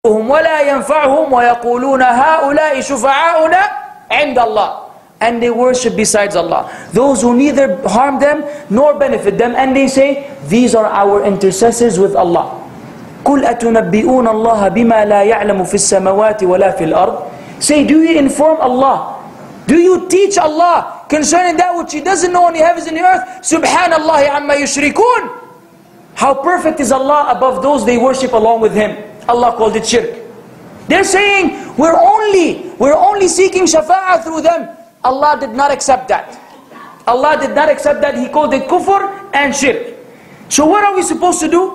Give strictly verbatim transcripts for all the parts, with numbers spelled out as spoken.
ولا ينفعهم ويقولون هؤلاء شفعاؤنا عند الله, and they worship besides Allah those who neither harm them nor benefit them, and they say these are our intercessors with Allah. قُلْ أَتُنَبِّئُونَ اللَّهَ بِمَا لَا يَعْلَمُ فِي السَّمَوَاتِ وَلَا فِي الْأَرْضِ. Say, do you inform Allah? Do you teach Allah concerning that which He doesn't know in the heavens and the earth? Subhanallah amma yushrikun. How perfect is Allah above those they worship along with Him. Allah called it shirk. They're saying we're only we're only seeking shafa'ah through them. Allah did not accept that. Allah did not accept that. He called it kufr and shirk. So what are we supposed to do?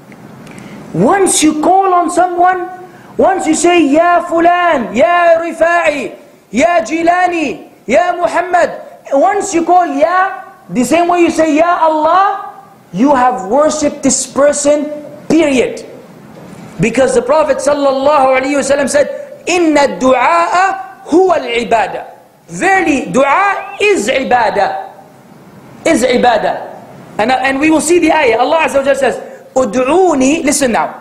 Once you call on someone, once you say Ya Fulan, Ya Rifa'i, Ya Jilani, Ya Muhammad, once you call Ya, the same way you say Ya Allah, you have worshipped this person, period. Because the Prophet sallallahu alaihi wasallam said, Inna du'a huwa al-ibadah. Verily, dua is ibadah. Is ibadah. And, and we will see the ayah. Allah Azza wa Jalla says, Ud'uni, listen now.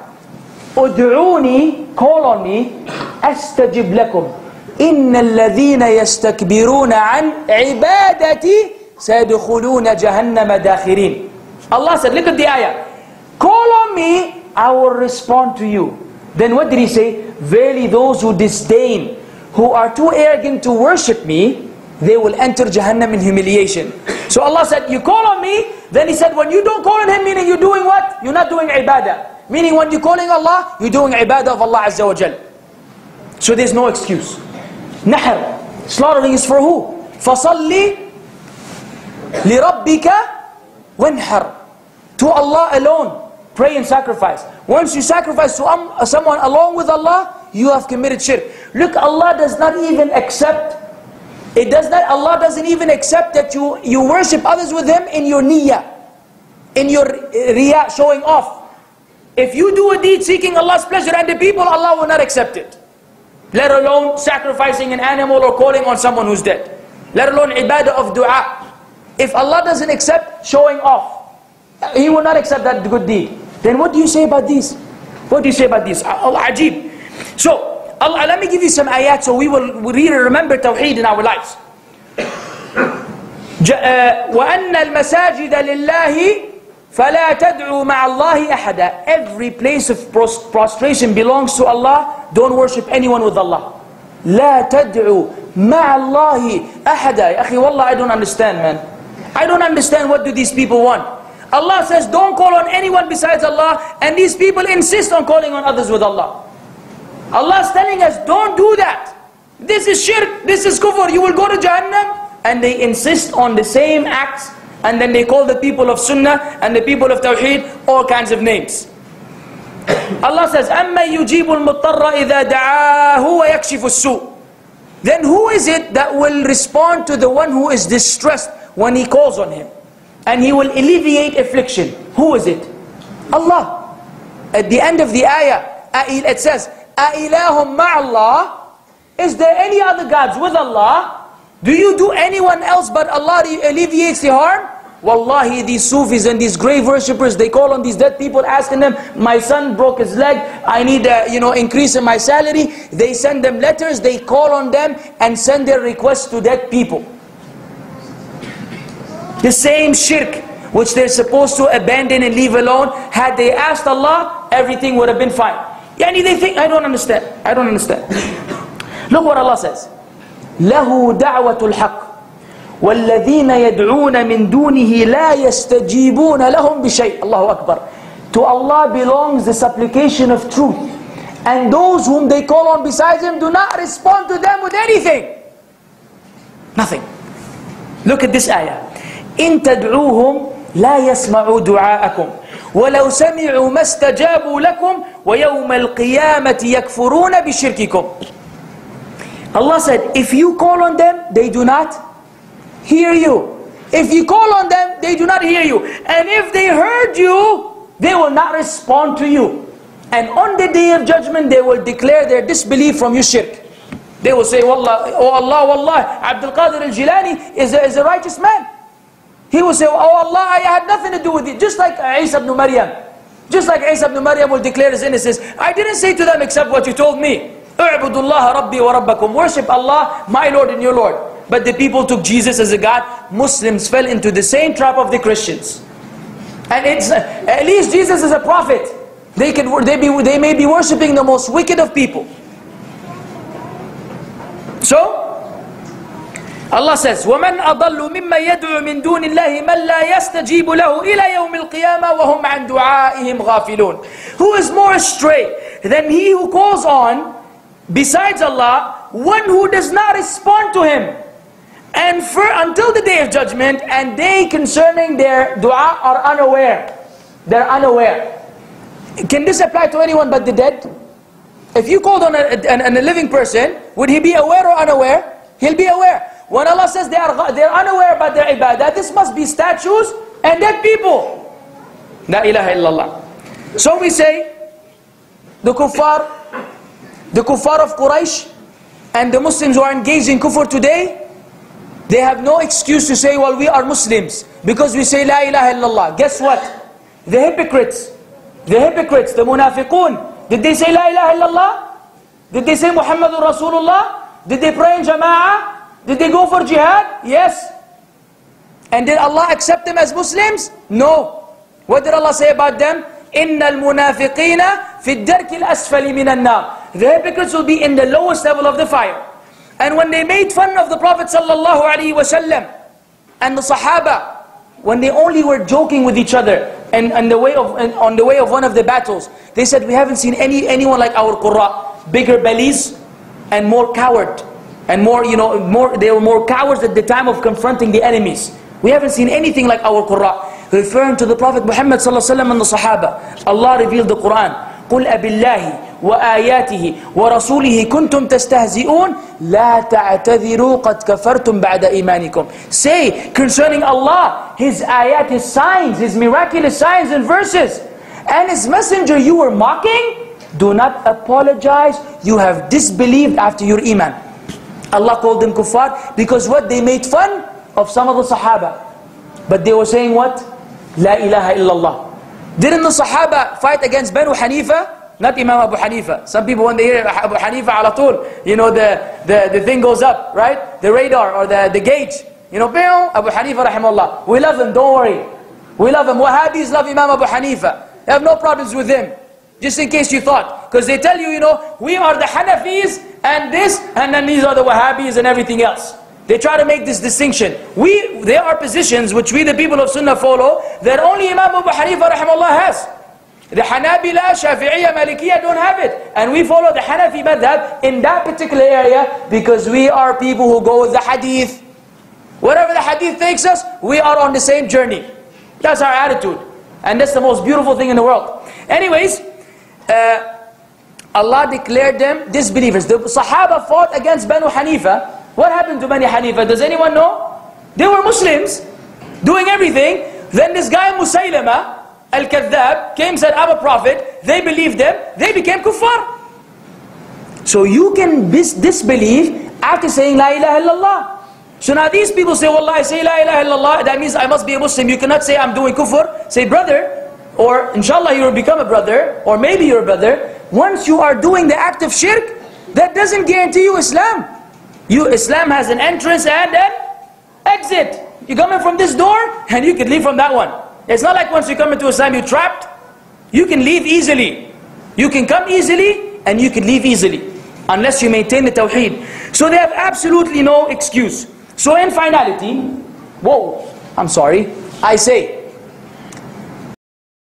Ud'uni, call on me, astajib lakum. Inna alladhina yastakbiruna an ibadati sayadkhuluna jahannama dakhirin. Allah said, look at the ayah. Call on me, I will respond to you. Then what did He say? Verily those who disdain, who are too arrogant to worship me, they will enter Jahannam in humiliation. So Allah said, you call on me. Then He said, when you don't call on Him, meaning you're doing what? You're not doing ibadah. Meaning when you're calling Allah, you're doing ibadah of Allah Azza wa Jal. So there's no excuse. Nahr, slaughtering is for who? فَصَلِّ لِرَبِّكَ وَانْحَرْ. To Allah alone, pray and sacrifice. Once you sacrifice to um, someone along with Allah, you have committed shirk. Look, Allah does not even accept, it does not, Allah doesn't even accept that you, you worship others with Him in your niyyah, in your riyah, showing off. If you do a deed seeking Allah's pleasure and the people, Allah will not accept it. Let alone sacrificing an animal or calling on someone who's dead. Let alone ibadah of dua. If Allah doesn't accept showing off, He will not accept that good deed. Then what do you say about this? What do you say about this? Allah ajib. So, Allah, let me give you some ayat so we will really remember Tawheed in our lives. وَأَنَّ الْمَسَاجِدَ لِلَّهِ فَلَا تَدْعُوا مَعَ اللَّهِ أَحَدًا. Every place of prostration belongs to Allah. Don't worship anyone with Allah. لَا تَدْعُوا مَعَ اللَّهِ أَحَدًا. Ya akhi, wallah, I don't understand, man. I don't understand what do these people want. Allah says don't call on anyone besides Allah, and these people insist on calling on others with Allah. Allah is telling us don't do that. This is shirk, this is kufr, you will go to Jahannam. And they insist on the same acts, and then they call the people of Sunnah and the people of Tawheed all kinds of names. Allah says أَمَّا يُجِيبُ الْمُضْطَرَّ إِذَا دَعَاهُ وَيَكْشِفُ السُّوءِ. Then who is it that will respond to the one who is distressed when he calls on him? And He will alleviate affliction. Who is it? Allah. At the end of the ayah, it says, أَإِلَهُمْ مَعَ اللَّهِ. Is there any other gods with Allah? Do you do anyone else but Allah alleviates the harm? Wallahi, these Sufis and these grave worshippers, they call on these dead people asking them, my son broke his leg, I need a you know, increase in my salary. They send them letters, they call on them and send their requests to dead people. The same shirk which they're supposed to abandon and leave alone, had they asked Allah, everything would have been fine. Yani they think, I don't understand. I don't understand. Look what Allah says. لَهُ دَعْوَةُ الْحَقِّ وَالَّذِينَ يَدْعُونَ مِن دُونِهِ لَا يَسْتَجِيبُونَ لَهُمْ بِشَيْءٍ. Allahu Akbar. To Allah belongs the supplication of truth. And those whom they call on besides Him do not respond to them with anything. Nothing. Look at this ayah. إِن تَدْعُوهُمْ لَا يَسْمَعُوا دُعَاءَكُمْ وَلَوْ سَمِعُوا مَا اسْتَجَابُوا لَكُمْ وَيَوْمَ الْقِيَامَةِ يَكْفُرُونَ بِشِرْكِكُمْ. Allah said, if you call on them, they do not hear you. If you call on them, they do not hear you. And if they heard you, they will not respond to you. And on the day of judgment, they will declare their disbelief from your shirk. They will say, Wallah, oh Allah, Wallah, Abdul Qadir al-Jilani is a, is a righteous man. He will say, oh Allah, I had nothing to do with it. Just like Isa ibn Maryam. Just like Isa ibn Maryam will declare his innocence. I didn't say to them except what you told me. اعبدوا الله ربي وربكم. Worship Allah, my Lord and your Lord. But the people took Jesus as a God. Muslims fell into the same trap of the Christians. And it's at least Jesus is a prophet. They can they be they may be worshipping the most wicked of people. So Allah says, وَمَنْ أَضَلُّ مِمَّنْ يَدْعُو مِنْ دُونِ اللَّهِ مَنْ لَا يَسْتَجِيبُ لَهُ إِلَى يَوْمِ الْقِيَامَةِ وَهُمْ عَنْ دُعَائِهِمْ غَافِلُونَ. Who is more astray than he who calls on, besides Allah, one who does not respond to him, and for until the day of judgment, and they concerning their dua are unaware. They're unaware. Can this apply to anyone but the dead? If you called on a, a, a living person, would he be aware or unaware? He'll be aware. When Allah says they are they're unaware about their ibadah, this must be statues and dead people. La ilaha illallah. So we say, the kuffar, the kuffar of Quraysh, and the Muslims who are engaged in kufr today, they have no excuse to say, well, we are Muslims, because we say La ilaha illallah. Guess what? The hypocrites, the hypocrites, the munafiqun, did they say La ilaha illallah? Did they say Muhammadur Rasulullah? Did they pray in jama'ah? Did they go for jihad? Yes. And did Allah accept them as Muslims? No. What did Allah say about them? إِنَّ الْمُنَافِقِينَ فِي الدَّرْكِ الْأَسْفَلِ مِنَ النَّارِ. The hypocrites will be in the lowest level of the fire. And when they made fun of the Prophet sallallahu alaihi wasallam and the Sahaba, when they only were joking with each other and, and the way of, and on the way of one of the battles, they said, we haven't seen any anyone like our Qurra, bigger bellies and more coward. And more, you know, more, they were more cowards at the time of confronting the enemies. We haven't seen anything like our Qurra. Referring to the Prophet Muhammad sallallahu alaihi wasallam and the Sahaba. Allah revealed the Quran. قُلْ أَبِاللَّهِ وَآيَاتِهِ وَرَسُولِهِ كُنْتُمْ تَسْتَهْزِئُونَ لَا تَعْتَذِرُوا قَدْ كَفَرْتُمْ بَعْدَ إِيمَانِكُمْ. Say concerning Allah, His ayat, His signs, His miraculous signs and verses, and His messenger you were mocking, do not apologize, you have disbelieved after your iman. Allah called them kuffar because what? They made fun of some of the Sahaba. But they were saying what? La ilaha illallah. Didn't the Sahaba fight against Banu Hanifa? Not Imam Abu Hanifa. Some people when they hear Abu Hanifa ala tul, you know the, the, the thing goes up, right? The radar or the, the gauge. You know, Abu Hanifa rahimahullah. We love him, don't worry. We love him. Wahabis love Imam Abu Hanifa. They have no problems with him. Just in case you thought. Because they tell you, you know, we are the Hanafis and this, and then these are the Wahabis and everything else. They try to make this distinction. We, there are positions which we the people of Sunnah follow that only Imam Abu Hanifa rahimahullah has. The Hanabila, Shafi'iyya, Malikiyya don't have it. And we follow the Hanafi madhab in that particular area because we are people who go with the Hadith. Wherever the Hadith takes us, we are on the same journey. That's our attitude. And that's the most beautiful thing in the world. Anyways, uh, Allah declared them disbelievers. The Sahaba fought against Banu Hanifa. What happened to Banu Hanifa? Does anyone know? They were Muslims, doing everything. Then this guy Musaylama al-Kadhab came, said, I'm a prophet. They believed them. They became kuffar. So you can dis disbelieve after saying La ilaha illallah. So now these people say, Wallah, I say La ilaha illallah, that means I must be a Muslim. You cannot say I'm doing kufr. Say brother, or inshallah you will become a brother, or maybe you're a brother. Once you are doing the act of shirk, that doesn't guarantee you Islam. You, Islam has an entrance and an exit. You come in from this door, and you can leave from that one. It's not like once you come into Islam, you're trapped. You can leave easily. You can come easily, and you can leave easily. Unless you maintain the Tawheed. So they have absolutely no excuse. So in finality, whoa, I'm sorry, I say,